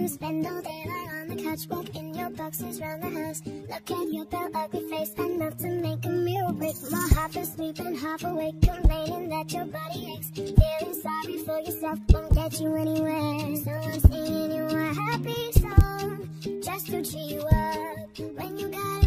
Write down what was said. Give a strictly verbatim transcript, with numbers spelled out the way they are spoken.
spend all day lying on the couch, walk in your boxes round the house, look at your pale ugly face, enough to make a mirror break. My half asleep and half awake, complaining that your body aches, feeling sorry for yourself won't get you anywhere. So I'm singing you a happy song just to cheer you up when you got